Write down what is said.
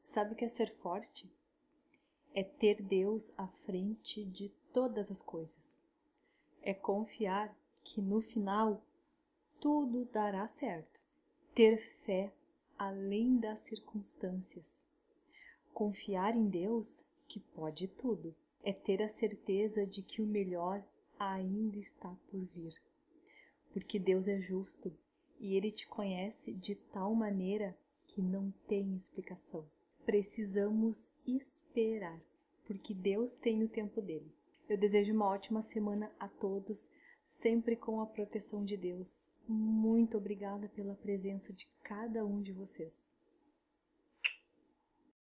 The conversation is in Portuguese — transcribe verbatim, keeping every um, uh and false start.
Sabe o que é ser forte? É ter Deus à frente de todas as coisas. É confiar que no final tudo dará certo. Ter fé além das circunstâncias. Confiar em Deus, que pode tudo. É ter a certeza de que o melhor ainda está por vir. Porque Deus é justo e Ele te conhece de tal maneira que não tem explicação. Precisamos esperar, porque Deus tem o tempo dele. Eu desejo uma ótima semana a todos, sempre com a proteção de Deus. Muito obrigada pela presença de cada um de vocês.